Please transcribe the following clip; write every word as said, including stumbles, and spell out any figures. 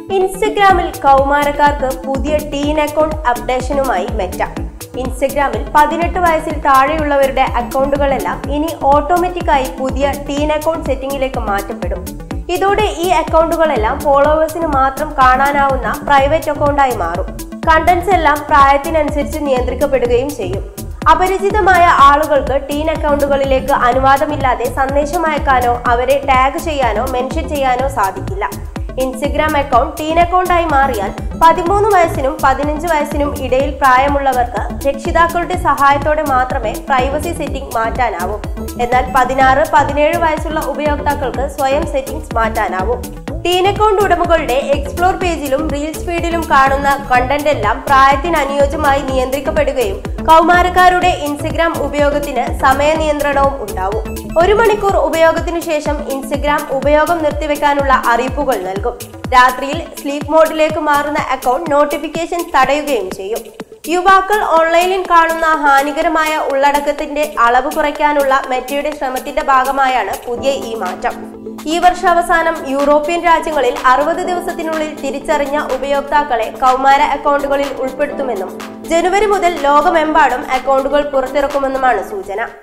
ഇൻസ്റ്റഗ്രാമിൽ കൗമാരക്കാർക്ക് പുതിയ tin account അപ്ഡേഷനുമായി Meta. ഇൻസ്റ്റഗ്രാമിൽ പതിനെട്ട് വയസ്സിൽ താഴെയുള്ളവരുടെ അക്കൗണ്ടുകളെല്ലാം ഇനി ഓട്ടോമാറ്റിക്കായി പുതിയ ടീൻ അക്കൗണ്ട് സെറ്റിംഗിലേക്ക് മാറ്റപ്പെടും. ഇതോടെ ഈ അക്കൗണ്ടുകളെല്ലാം ഫോളോവേഴ്സിന് മാത്രം കാണാനാവുന്ന പ്രൈവറ്റ് അക്കൗണ്ടായി മാറും. കണ്ടന്റ്സ് എല്ലാം പ്രായത്തിനനുസരിച്ച് നിയന്ത്രിക്കപ്പെടുകയും ചെയ്യും. അപരിചിതമായ ആളുകൾക്ക് ടീൻ അക്കൗണ്ടുകളിലേക്ക് അനുവാദമില്ലാതെ സന്ദേശം അയക്കാനോ അവരെ ടാഗ് ചെയ്യാനോ മെൻഷൻ ചെയ്യാനോ സാധിക്കില്ല. ഇൻസ്റ്റഗ്രാം അക്കൗണ്ട് ടീൻ അക്കൗണ്ടായി മാറിയാൽ പതിമൂന്ന് വയസ്സിനും പതിനഞ്ച് വയസ്സിനും ഇടയിൽ പ്രായമുള്ളവർക്ക് രക്ഷിതാക്കളുടെ സഹായത്തോടെ മാത്രമേ പ്രൈവസി സെറ്റിംഗ് മാറ്റാനാവൂ. എന്നാൽ പതിനാറ് പതിനേഴ് വയസ്സുള്ള ഉപയോക്താക്കൾക്ക് സ്വയം സെറ്റിംഗ്സ് മാറ്റാനാവും. ടീൻ അക്കൗണ്ട് ഉടമകളുടെ എക്സ്പ്ലോർ പേജിലും റീൽസ് ഫീഡിലും കാണുന്ന കണ്ടന്റ് എല്ലാം പ്രായത്തിന് അനുയോജ്യമായി നിയന്ത്രിക്കപ്പെടുകയും കൗമാരക്കാരുടെ ഇൻസ്റ്റഗ്രാം ഉപയോഗത്തിന് സമയ നിയന്ത്രണവും ഉണ്ടാവും. ഒരു മണിക്കൂർ ഉപയോഗത്തിനു ശേഷം ഇൻസ്റ്റഗ്രാം ഉപയോഗം നിർത്തിവെക്കാനുള്ള അറിയിപ്പുകൾ നൽകും. രാത്രിയിൽ സ്ലീപ്പ് മോഡിലേക്ക് മാറുന്ന അക്കൗണ്ട് നോട്ടിഫിക്കേഷൻ തടയുകയും ചെയ്യും. യുവാക്കൾ ഓൺലൈനിൽ കാണുന്ന ഹാനികരമായ ഉള്ളടക്കത്തിന്റെ അളവ് കുറയ്ക്കാനുള്ള മെറ്റയുടെ ശ്രമത്തിന്റെ ഭാഗമായാണ് പുതിയ ഈ മാറ്റം. ഈ വർഷാവസാനം യൂറോപ്യൻ രാജ്യങ്ങളിൽ അറുപത് ദിവസത്തിനുള്ളിൽ തിരിച്ചറിഞ്ഞ ഉപയോക്താക്കളെ കൗമാര അക്കൗണ്ടുകളിൽ ഉൾപ്പെടുത്തുമെന്നും ജനുവരി മുതൽ ലോകമെമ്പാടും അക്കൗണ്ടുകൾ പുറത്തിറക്കുമെന്നുമാണ് സൂചന.